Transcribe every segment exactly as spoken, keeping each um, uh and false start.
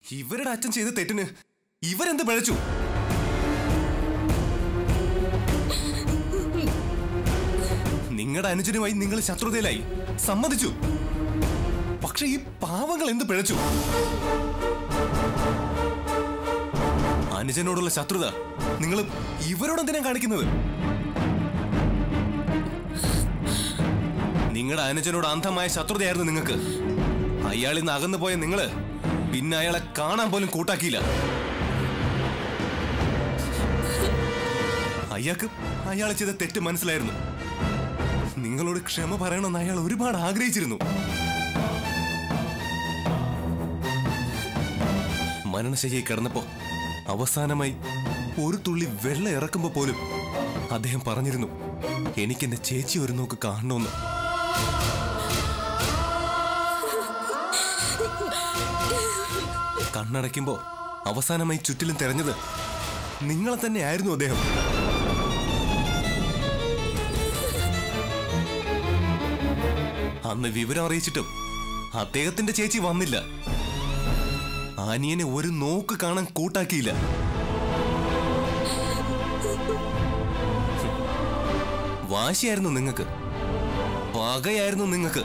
ഇവരുടെ അച്ഛൻ ചെയ്ത തെറ്റിന് ഇവരെന്ത് പിഴച്ചു? നിങ്ങളുടെ അനുജനുമായി നിങ്ങൾ ശത്രുതയിലായി, സമ്മതിച്ചു. പക്ഷെ ഈ പാവങ്ങൾ എന്ത് പിഴച്ചു? അനുജനോടുള്ള ശത്രുത നിങ്ങൾ ഇവരോടെന്തിനാ കാണിക്കുന്നത്? നിങ്ങളുടെ അനുജനോട് അന്ധമായ ശത്രുതയായിരുന്നു നിങ്ങൾക്ക്. അയാളിൽ നിന്ന് അകന്നു പോയ നിങ്ങള് പിന്നെ അയാളെ കാണാൻ പോലും കൂട്ടാക്കിയില്ല. അയാൾക്ക് അയാൾ ചെയ്ത തെറ്റ് മനസ്സിലായിരുന്നു. നിങ്ങളോട് ക്ഷമ പറയണമെന്ന് അയാൾ ഒരുപാട് ആഗ്രഹിച്ചിരുന്നു. മരണശയ്യയിൽ കിടന്നപ്പോ അവസാനമായി ഒരു തുള്ളി വെള്ളം ഇറക്കുമ്പോ പോലും അദ്ദേഹം പറഞ്ഞിരുന്നു, എനിക്ക് എന്റെ ചേച്ചി ഒരു നോക്ക് കാണണമെന്ന്. കണ്ണടയ്ക്കുമ്പോ അവസാനമായി ചുറ്റിലും തെരഞ്ഞത് നിങ്ങളെ തന്നെ ആയിരുന്നു അദ്ദേഹം. അന്ന് വിവരം അറിയിച്ചിട്ടും അദ്ദേഹത്തിന്റെ ചേച്ചി വന്നില്ല. ആനിയനെ ഒരു നോക്ക് കാണാൻ കൂട്ടാക്കിയില്ല. വാശിയായിരുന്നു നിങ്ങൾക്ക്, പകയായിരുന്നു നിങ്ങൾക്ക്.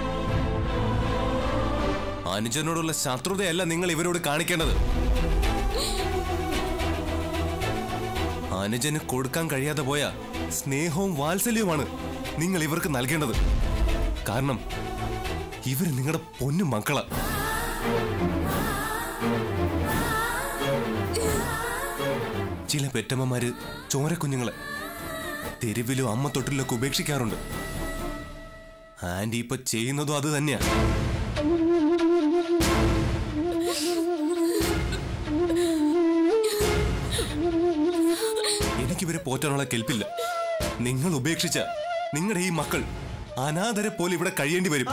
അനുജനോടുള്ള ശത്രുതയല്ല നിങ്ങൾ ഇവരോട് കാണിക്കേണ്ടത്. അനുജന് കൊടുക്കാൻ കഴിയാതെ പോയ സ്നേഹവും വാത്സല്യവുമാണ് നിങ്ങൾ ഇവർക്ക് നൽകേണ്ടത്. കാരണം ഇവര് നിങ്ങളുടെ പൊന്നു മക്കളാ. ചില പെറ്റമ്മമാര് ചോരക്കുഞ്ഞുങ്ങളെ തെരുവിലോ അമ്മ തൊട്ടിലൊക്കെ ഉപേക്ഷിക്കാറുണ്ട്. ആന്റി ഇപ്പൊ ചെയ്യുന്നതും അത് തന്നെയാ. എനിക്കിവരെ പോറ്റാനുള്ള കെൽപ്പില്ല. നിങ്ങൾ ഉപേക്ഷിച്ച നിങ്ങളുടെ ഈ മക്കൾ അനാഥരെ പോലെ ഇവിടെ കഴിയേണ്ടി വരും.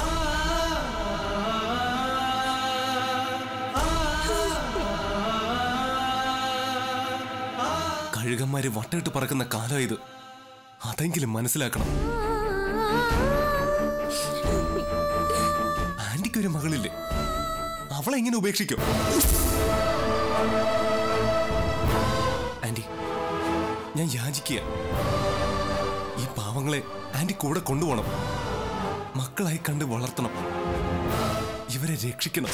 കഴുകന്മാര് വട്ടമിട്ട് പറക്കുന്ന കാലം ഇത്. അതെങ്കിലും മനസ്സിലാക്കണം. ആന്റിക്കൊരു മകളില്ലേ, അവളെ എങ്ങനെ ഉപേക്ഷിക്കും? ആന്റി, ഞാൻ യാചിക്കുക, ഈ പാവങ്ങളെ ആന്റി കൂടെ കൊണ്ടുപോകണം. മക്കളായി കണ്ട് വളർത്തണം. ഇവരെ രക്ഷിക്കണം.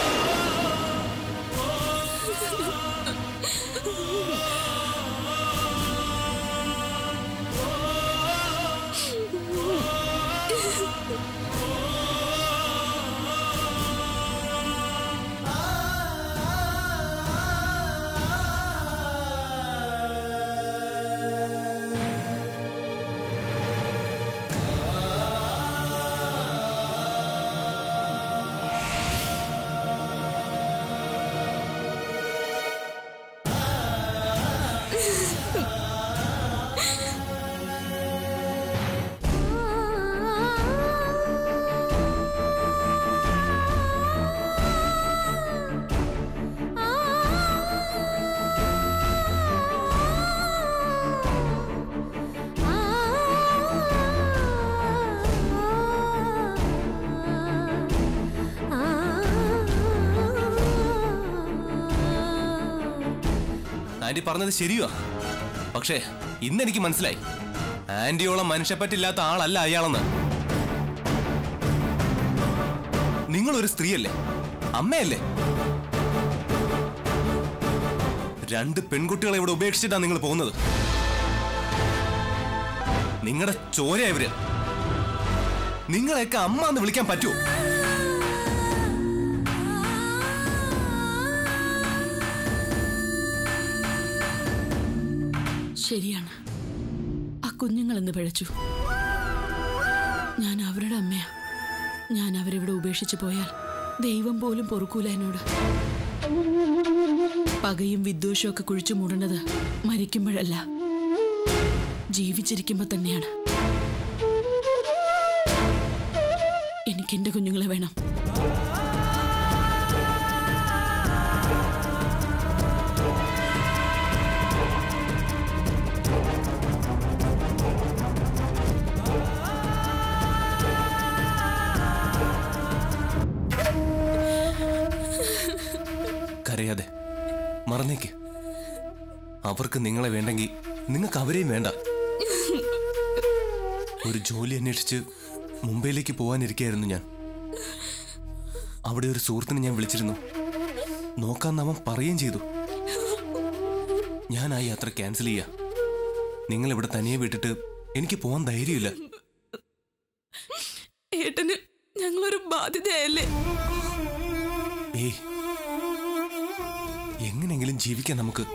ആന്റി പറഞ്ഞത് ശരിയോ? പക്ഷേ ഇന്നെനിക്ക് മനസ്സിലായി, ആന്റിയോളം മനുഷ്യപ്പറ്റില്ലാത്ത ആളല്ല അയാളെന്ന്. നിങ്ങളൊരു സ്ത്രീയല്ലേ, അമ്മയല്ലേ? രണ്ട് പെൺകുട്ടികളെ ഇവിടെ ഉപേക്ഷിച്ചിട്ടാണ് നിങ്ങൾ പോകുന്നത്. നിങ്ങളുടെ ചോരയവര്. നിങ്ങളെയൊക്കെ അമ്മ എന്ന് വിളിക്കാൻ പറ്റുമോ? ശരിയാണ്, ആ കുഞ്ഞുങ്ങളെന്ന് പിഴച്ചു. ഞാൻ അവരുടെ അമ്മയാ. ഞാൻ അവരിവിടെ ഉപേക്ഷിച്ചു പോയാൽ ദൈവം പോലും പൊറുക്കൂല എന്നോട്. പകയും വിദ്വേഷവും ഒക്കെ കുഴിച്ചു മൂടുന്നത് മരിക്കുമ്പോഴല്ല, ജീവിച്ചിരിക്കുമ്പോ തന്നെയാണ്. എനിക്ക് എന്റെ കുഞ്ഞുങ്ങളെ വേണം. അവർക്ക് നിങ്ങളെ വേണ്ടെങ്കിൽ നിങ്ങൾക്ക് അവരെയും വേണ്ട. ഒരു ജോലി അന്വേഷിച്ച് മുംബൈയിലേക്ക് പോകാനിരിക്കുകയായിരുന്നു ഞാൻ. അവിടെ ഒരു സുഹൃത്തിനെ ഞാൻ വിളിച്ചിരുന്നു. നോക്കാന്ന് അവൻ പറയുകയും ചെയ്തു. ഞാൻ ആ യാത്ര ക്യാൻസൽ ചെയ്യാ. നിങ്ങൾ ഇവിടെ തനിയെ വിട്ടിട്ട് എനിക്ക് പോകാൻ ധൈര്യമില്ല. ഏട്ടന് ഞങ്ങളൊരു ബാധ്യതയല്ലേ? ഏയ്, എങ്ങനെങ്കിലും ജീവിക്കാം നമുക്ക്.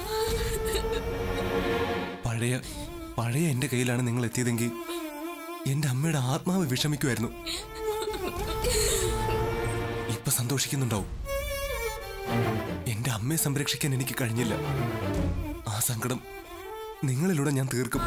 പഴയ പഴയ എന്റെ കയ്യിലാണ് നിങ്ങൾ എത്തിയതെങ്കിൽ എന്റെ അമ്മയുടെ ആത്മാവ് വിഷമിക്കുമായിരുന്നു. ഇപ്പൊ സന്തോഷിക്കുന്നുണ്ടാവും. എന്റെ അമ്മയെ സംരക്ഷിക്കാൻ എനിക്ക് കഴിഞ്ഞില്ല. ആ സങ്കടം നിങ്ങളിലൂടെ ഞാൻ തീർക്കും.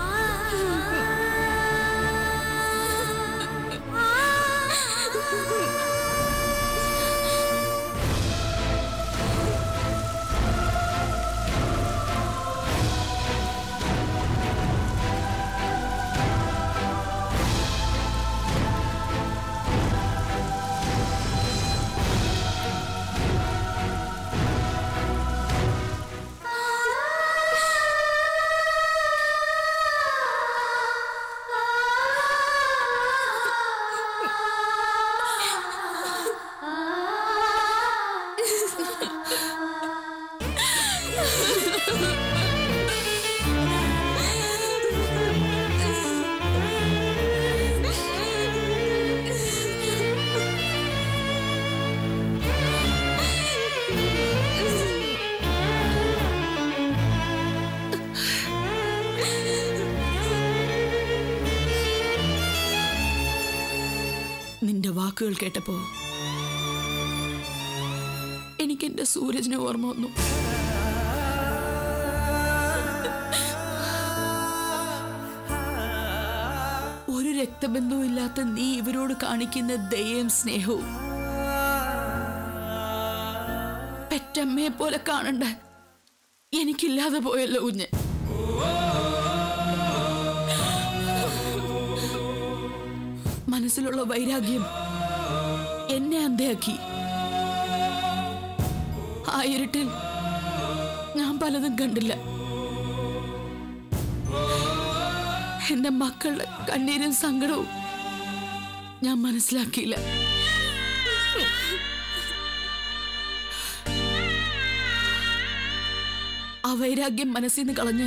നിന്റെ വാക്കുകൾ കേട്ടപ്പോ എനിക്ക് എന്റെ സൂരജിനെ ഓർമ്മ വന്നു. ഒരു രക്തബന്ധവും ഇല്ലാത്ത നീ ഇവരോട് കാണിക്കുന്ന ദയയും സ്നേഹവും പെറ്റമ്മയെ പോലെ കാണണ്ട എനിക്കില്ലാതെ പോയല്ലോ കുഞ്ഞ്. മനസ്സിലുള്ള വൈരാഗ്യം എന്നെ അന്ധയാക്കി. ആ ഇരുട്ടിൽ ഞാൻ പലതും കണ്ടില്ല. എന്റെ മക്കളുടെ കണ്ണീരും സങ്കടവും ഞാൻ മനസ്സിലാക്കിയില്ല. ആ വൈരാഗ്യം മനസ്സിൽ നിന്ന് കളഞ്ഞ്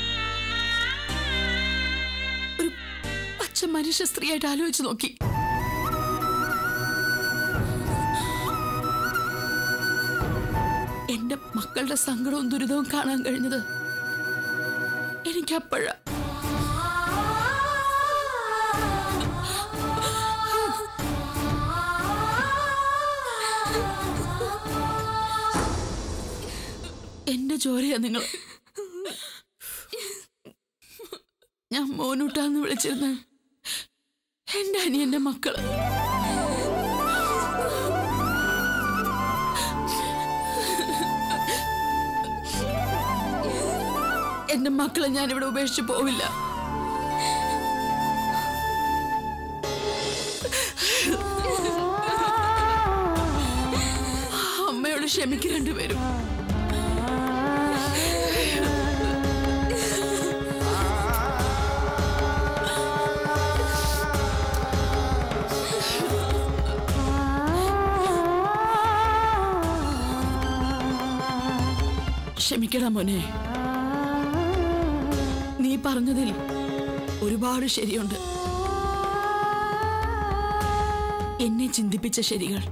ഒരു പച്ച മനുഷ്യ സ്ത്രീയായിട്ട് ആലോചിച്ച് നോക്കി. എന്റെ മക്കളുടെ സങ്കടവും ദുരിതവും കാണാൻ കഴിഞ്ഞത് എനിക്കപ്പോഴാ. എന്റെ ചോരയാ നിങ്ങൾ. ഞാൻ മോനൂട്ടാന്ന് വിളിച്ചിരുന്ന എന്റെ അനിയന്റെ മക്കള്. എന്റെ മക്കളെ ഞാനിവിടെ ഉപേക്ഷിച്ച് പോവില്ല. അമ്മയോട് ക്ഷമിക്ക് രണ്ടുപേരും. ക്ഷമിക്കടാ മോനെ. നീ പറഞ്ഞതിൽ ഒരുപാട് ശരിയുണ്ട്. എന്നെ ചിന്തിപ്പിച്ച ശരികൾ.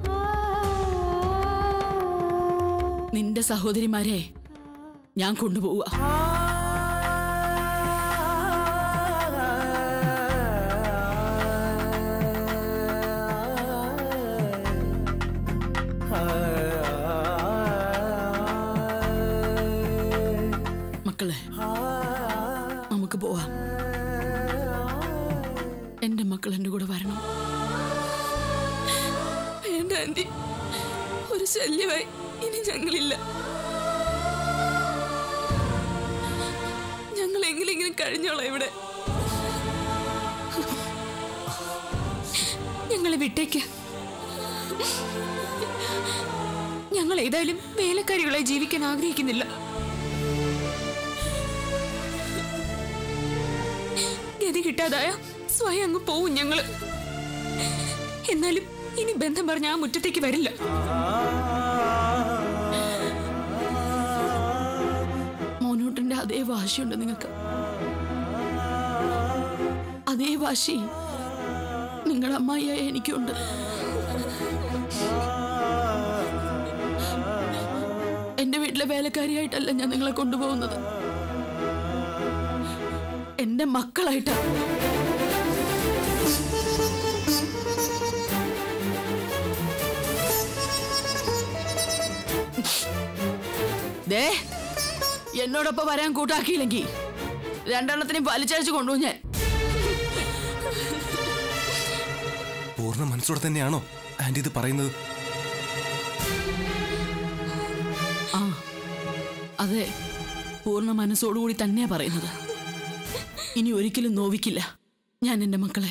നിന്റെ സഹോദരിമാരെ ഞാൻ കൊണ്ടുപോവുക. മക്കളെ, നമുക്ക് പോവാം. എന്റെ മക്കൾ എന്റെ കൂടെ വരണം. വേണ്ട ആന്റി, ഒരു ശല്യമായി ഇനി ഞങ്ങളില്ല. ഞങ്ങൾ എങ്ങനെയെങ്കിലും കഴിഞ്ഞോളാം ഇവിടെ. ഞങ്ങളെ വിട്ടേക്ക്. ഞങ്ങൾ ഏതായാലും വേലക്കാരികളായി ജീവിക്കാൻ ആഗ്രഹിക്കുന്നില്ല. ഗതി കിട്ടാതായ സ്വയം അങ്ങ് പോവും ഞങ്ങള്. എന്നാലും ഇനി ബന്ധം പറഞ്ഞ ആ മുറ്റത്തേക്ക് വരില്ല. മോനൂട്ടിന്റെ അതേ വാശിയുണ്ട് നിങ്ങൾക്ക്. അതേ വാശി നിങ്ങളുടെ അമ്മായിയായ എനിക്കുണ്ട്. എന്റെ വീട്ടിലെ വേലക്കാരിയായിട്ടല്ല ഞാൻ നിങ്ങളെ കൊണ്ടുപോകുന്നത്, എന്റെ മക്കളായിട്ടാണ്. ദേ, എന്നോടൊപ്പം വരാൻ കൂട്ടാക്കിയില്ലെങ്കിൽ രണ്ടെണ്ണത്തിനും വലിച്ചഴിച്ചു കൊണ്ടുപോകും ഞാൻ. പൂർണ്ണ മനസ്സോടെ തന്നെയാണോ ആന്റി ഇത് പറയുന്നത്? ആ, അതെ, പൂർണ്ണ മനസ്സോടുകൂടി തന്നെയാ പറയുന്നത്. ഇനി ഒരിക്കലും നോവിക്കില്ല ഞാൻ എന്റെ മക്കളെ.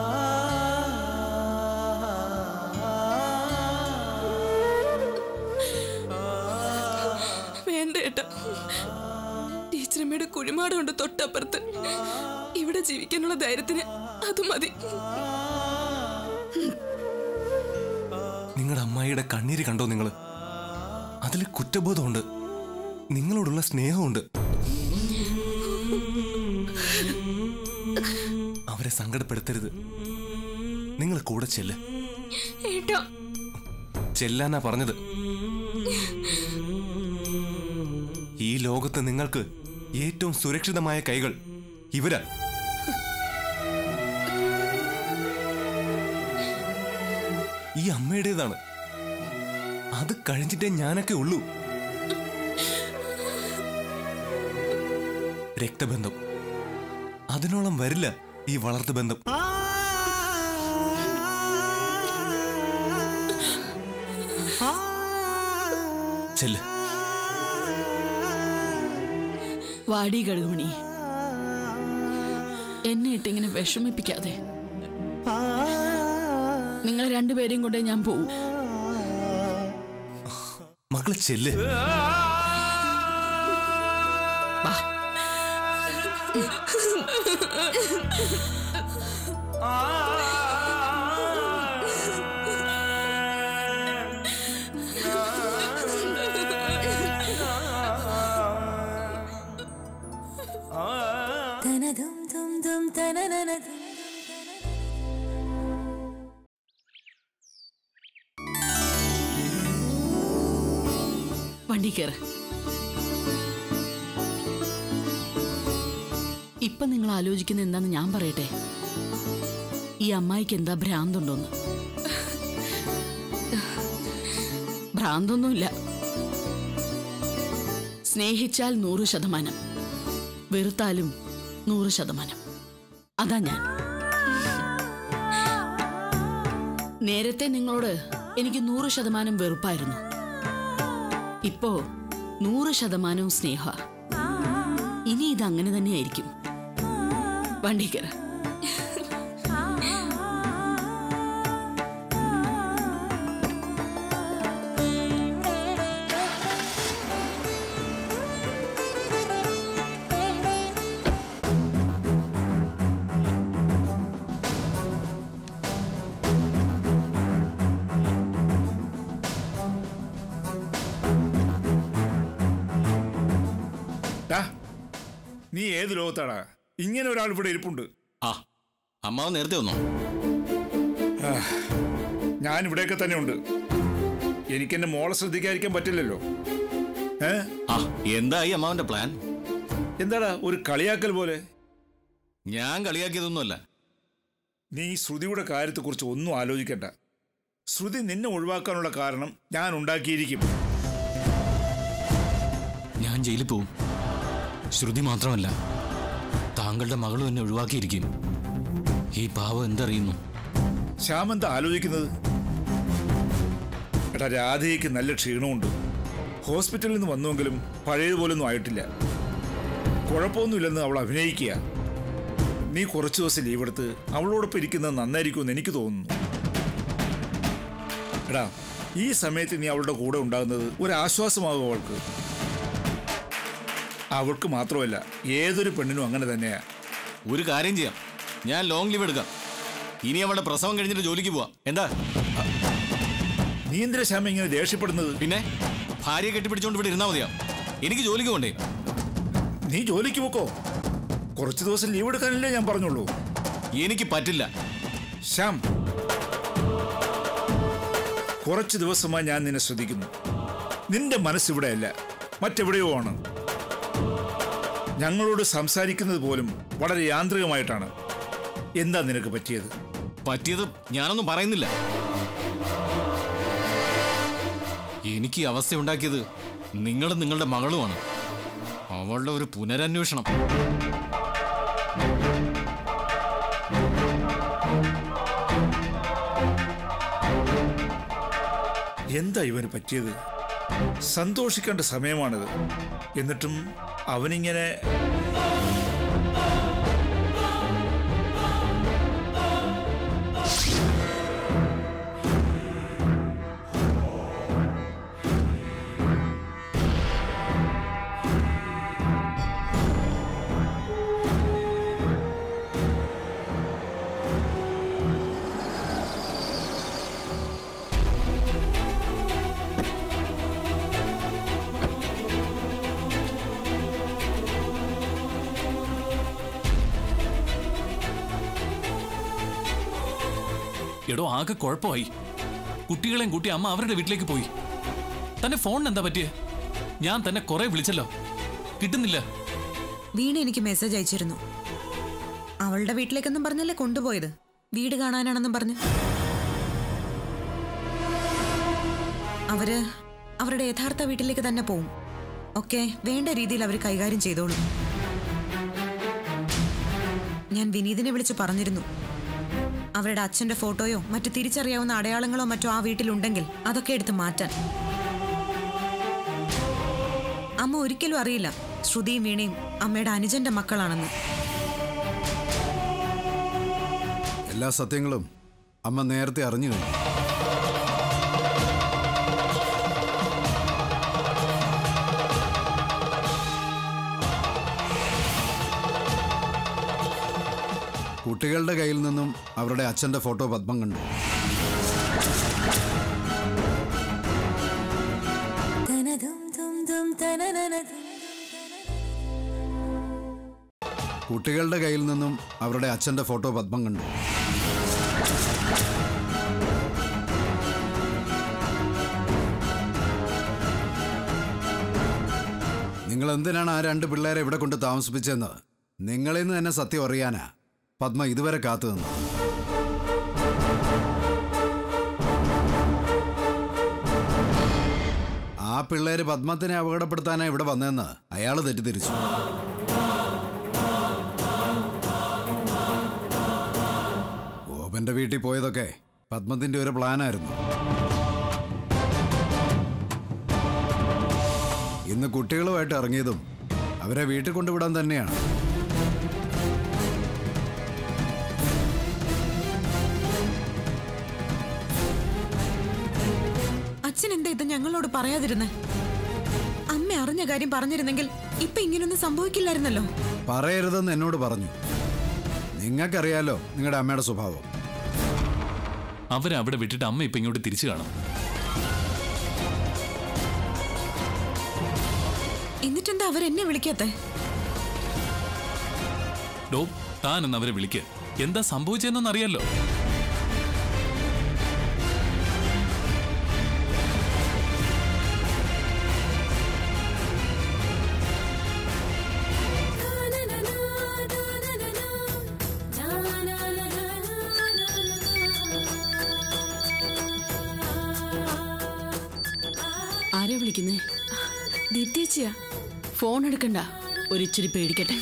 വേണ്ട ഏട്ടാ, ടീച്ചറമ്മയുടെ കുഴിമാടുണ്ട് തൊട്ടപ്പുറത്ത്. ഇവിടെ ജീവിക്കാനുള്ള ധൈര്യത്തിന് അത് മതി. നിങ്ങളുടെ അമ്മായിയുടെ കണ്ണീര് കണ്ടോ നിങ്ങള്? അതിൽ കുറ്റബോധമുണ്ട്, നിങ്ങളോടുള്ള സ്നേഹമുണ്ട്. അവരെ സങ്കടപ്പെടുത്തരുത്. നിങ്ങൾ കൂടെ ചെല്ല്. ഏട്ടാ, ചെല്ലാനാ പറഞ്ഞത്. ഈ ലോകത്ത് നിങ്ങൾക്ക് ഏറ്റവും സുരക്ഷിതമായ കൈകൾ ഇവരാ. ഈ അമ്മയുടേതാണ്. അത് കഴിഞ്ഞിട്ടേ ഞാനൊക്കെ ഉള്ളൂ. രക്തബന്ധം അതിനോളം വരില്ല ഈ വളർത്തു ബന്ധം. ചെല്ല്. വാടി കഴുകുമണി, എന്നെ ഇട്ടിങ്ങനെ വിഷമിപ്പിക്കാതെ. നിങ്ങൾ രണ്ടുപേരെയും കൊണ്ടേ ഞാൻ പോവും. മക്കളെ ചെല്ല്. വണ്ടി കയറ്. ഇപ്പൊ നിങ്ങൾ ആലോചിക്കുന്ന എന്താന്ന് ഞാൻ പറയട്ടെ. ഈ അമ്മായിക്ക് എന്താ ഭ്രാന്തുണ്ടോന്ന്? ഭ്രാന്തൊന്നുമില്ല. സ്നേഹിച്ചാൽ നൂറ് ശതമാനം, വെറുത്താലും നൂറ് ശതമാനം. അതാ ഞാൻ. നേരത്തെ നിങ്ങളോട് എനിക്ക് നൂറ് ശതമാനം വെറുപ്പായിരുന്നു. ഇപ്പോ നൂറ് ശതമാനവും സ്നേഹ. ഇനി ഇതങ്ങനെ തന്നെയായിരിക്കും. വണ്ടി കയറ. നീ ഏത് ലോകത്താടാ? ഇങ്ങനെ ഒരാൾ ഇവിടെ ഇരിപ്പുണ്ട്. ആ, അമ്മാവ് നേരത്തെ വന്നോ? ഞാൻ ഇവിടെയൊക്കെ തന്നെ ഉണ്ട്. എനിക്ക് എന്റെ മോളെ ശ്രദ്ധിക്കാതിരിക്കാൻ പറ്റില്ലല്ലോ. ഏ ആ, എന്തായി അമ്മാവന്റെ പ്ലാൻ? എന്താടാ ഒരു കളിയാക്കൽ പോലെ? ഞാൻ കളിയാക്കിയതൊന്നുമല്ല. നീ ശ്രുതിയുടെ കാര്യത്തെക്കുറിച്ച് ഒന്നും ആലോചിക്കണ്ട. ശ്രുതി നിന്നെ ഒഴിവാക്കാനുള്ള കാരണം ഞാൻ ഉണ്ടാക്കിയിരിക്കും. ഞാൻ ജയിലിൽ പോവും. ശ്രുതി മാത്രമല്ല, താങ്കളുടെ മകളും എന്നെ ഒഴിവാക്കിയിരിക്കും. ഈ പാവം എന്തറിയുന്നു? ശ്യാം എന്താ ആലോചിക്കുന്നത്? എടാ, രാധയ്ക്ക് നല്ല ക്ഷീണമുണ്ട്. ഹോസ്പിറ്റലിൽ നിന്ന് വന്നുവെങ്കിലും പഴയതുപോലൊന്നും ആയിട്ടില്ല. കുഴപ്പമൊന്നുമില്ലെന്ന് അവൾ അഭിനയിക്കുക. നീ കുറച്ചു ദിവസം ലീവ് എടുത്ത് അവളോടൊപ്പം ഇരിക്കുന്നത് നന്നായിരിക്കുമെന്ന് എനിക്ക് തോന്നുന്നു. എടാ, ഈ സമയത്ത് നീ അവളുടെ കൂടെ ഉണ്ടാകുന്നത് ഒരാശ്വാസമാകും അവൾക്ക്. അവൾക്ക് മാത്രമല്ല, ഏതൊരു പെണ്ണിനും അങ്ങനെ തന്നെയാ. ഒരു കാര്യം ചെയ്യാം, ഞാൻ ലോങ് ലീവ് എടുക്കാം. ഇനി അവളുടെ പ്രസവം കഴിഞ്ഞിട്ട് ജോലിക്ക് പോവാം. എന്താ? നീ എന്തിനാ ശ്യാമ ഇങ്ങനെ ദേഷ്യപ്പെടുന്നത്? പിന്നെ ഭാര്യയെ കെട്ടിപ്പിടിച്ചോണ്ട് ഇവിടെ ഇരുന്നാ മതിയാ? എനിക്ക് ജോലിക്ക് പോണ്ടേ? നീ ജോലിക്ക് പോക്കോ, കുറച്ച് ദിവസം ലീവ് എടുക്കാനല്ലേ ഞാൻ പറഞ്ഞുള്ളൂ. എനിക്ക് പറ്റില്ല ശ്യാം. കുറച്ച് ദിവസമായി ഞാൻ നിന്നെ ശ്രദ്ധിക്കുന്നു. നിന്റെ മനസ്സിവിടെയല്ല, മറ്റെവിടെയോ ആണ്. ഞങ്ങളോട് സംസാരിക്കുന്നത് പോലും വളരെ യാന്ത്രികമായിട്ടാണ്. എന്താ നിനക്ക് പറ്റിയത്? പറ്റിയത് ഞാനൊന്നും പറയുന്നില്ല. എനിക്ക് ഈ അവസ്ഥ ഉണ്ടാക്കിയത് നിങ്ങളും നിങ്ങളുടെ മകളുമാണ്. അവളുടെ ഒരു പുനരന്വേഷണം. എന്താ ഇവന് പറ്റിയത്? സന്തോഷിക്കേണ്ട സമയമാണിത്. എന്നിട്ടും അവനിങ്ങനെ എടോ ആകെ കുഴപ്പമായി. കുട്ടികളെയും കൂട്ടി അമ്മ അവരുടെ വീട്ടിലേക്ക് പോയി. തന്നെ ഫോണിന് എന്താ പറ്റിയേ? ഞാൻ തന്നെ കുറെ വിളിച്ചല്ലോ, കിട്ടുന്നില്ല. വീണ എനിക്ക് മെസ്സേജ് അയച്ചിരുന്നു. അവളുടെ വീട്ടിലേക്കൊന്നും പറഞ്ഞല്ലേ കൊണ്ടുപോയത്, വീട് കാണാനാണെന്നും പറഞ്ഞു. അവര് അവരുടെ യഥാർത്ഥ വീട്ടിലേക്ക് തന്നെ പോവും. ഒക്കെ വേണ്ട രീതിയിൽ അവർ കൈകാര്യം ചെയ്തോളും. ഞാൻ വിനീതിനെ വിളിച്ച് പറഞ്ഞിരുന്നു, അവരുടെ അച്ഛന്റെ ഫോട്ടോയോ മറ്റു തിരിച്ചറിയാവുന്ന അടയാളങ്ങളോ മറ്റോ ആ വീട്ടിലുണ്ടെങ്കിൽ അതൊക്കെ എടുത്ത് മാറ്റാൻ. അമ്മ ഒരിക്കലും അറിയില്ല ശ്രുതിയും വീണയും അമ്മയുടെ അനുജന്റെ മക്കളാണെന്ന്. എല്ലാ സത്യങ്ങളും അമ്മ നേരത്തെ അറിഞ്ഞു കഴിഞ്ഞു. കുട്ടികളുടെ കയ്യിൽ നിന്നും അവരുടെ അച്ഛൻ്റെ ഫോട്ടോ പത്മം കണ്ടു. കുട്ടികളുടെ കയ്യിൽ നിന്നും അവരുടെ അച്ഛൻ്റെ ഫോട്ടോ പത്മം കണ്ടു. നിങ്ങൾ എന്തിനാണ് ആ രണ്ട് പിള്ളേരെ ഇവിടെ കൊണ്ട് താമസിപ്പിച്ചതെന്ന് നിങ്ങളിൽ നിന്ന് തന്നെ സത്യം അറിയാനാ പത്മ ഇതുവരെ കാത്തു നിന്നു. ആ പിള്ളേര് പത്മത്തിനെ അപകടപ്പെടുത്താനാണ് ഇവിടെ വന്നതെന്ന് അയാൾ തെറ്റിദ്ധരിച്ചു. ഗോപന്റെ വീട്ടിൽ പോയതൊക്കെ പത്മത്തിന്റെ ഒരു പ്ലാനായിരുന്നു. ഇന്ന് കുട്ടികളുമായിട്ട് ഇറങ്ങിയതും അവരെ വീട്ടിൽ കൊണ്ടുവിടാൻ തന്നെയാണ്. അച്ഛൻ എന്താ ഇത് ഞങ്ങളോട് പറയാതിരുന്നേ? അമ്മ അറിഞ്ഞ കാര്യം പറഞ്ഞിരുന്നെങ്കിൽ ഇപ്പൊ ഇങ്ങനൊന്നും സംഭവിക്കില്ലായിരുന്നല്ലോ. പറയരുതെന്ന് എന്നോട് പറഞ്ഞു. നിങ്ങൾക്കറിയാലോ നിങ്ങളുടെ അമ്മയുടെ സ്വഭാവം. അവരെ അവിടെ വിട്ടിട്ട് അമ്മ ഇപ്പൊ ഇങ്ങോട്ട് തിരിച്ചു കാണും. എന്നിട്ടെന്താ അവരെന്നെ വിളിക്കാത്തെ? ഡോ താനെന്ന് അവരെ വിളിക്ക്. എന്താ സംഭവിച്ചതെന്നൊന്നും അറിയാലോ. ആരാ വിളിക്കുന്നേ? ദീപ്തിയേച്ചിയാ. ഫോൺ എടുക്കണ്ട, ഒരിച്ചിരി പേടിക്കട്ടെ.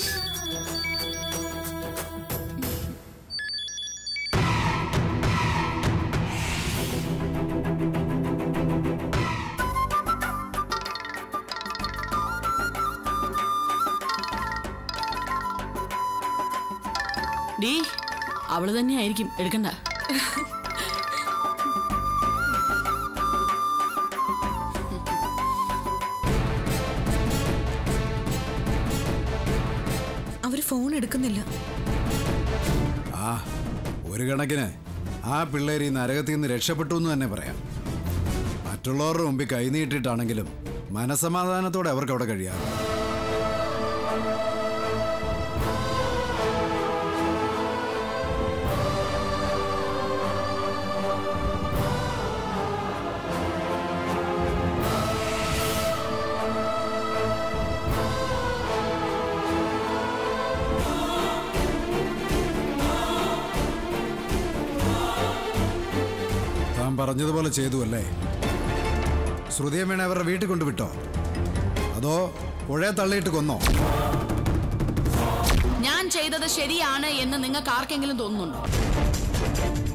ഡീ, അവള് തന്നെ ആയിരിക്കും, എടുക്കണ്ട. ഫോൺ എടുക്കുന്നില്ല. ആ ഒരു കണക്കിന് ആ പിള്ളേർ ഈ നരകത്തിൽ നിന്ന് രക്ഷപ്പെട്ടു എന്ന് തന്നെ പറയാം. മറ്റുള്ളവരുടെ മുമ്പിൽ കൈനീട്ടിട്ടാണെങ്കിലും മനസമാധാനത്തോടെ അവർക്ക് അവിടെ കഴിയാറ്. പറഞ്ഞതുപോലെ ചെയ്തു അല്ലേ? ശ്രുതിയമ്മേനെ അവരുടെ വീട്ടിൽ കൊണ്ടുവിട്ടോ അതോ പുഴയെ തള്ളിയിട്ട് കൊന്നോ? ഞാൻ ചെയ്തത് ശരിയാണ് എന്ന് നിങ്ങൾക്ക് ആർക്കെങ്കിലും തോന്നുന്നുണ്ടോ?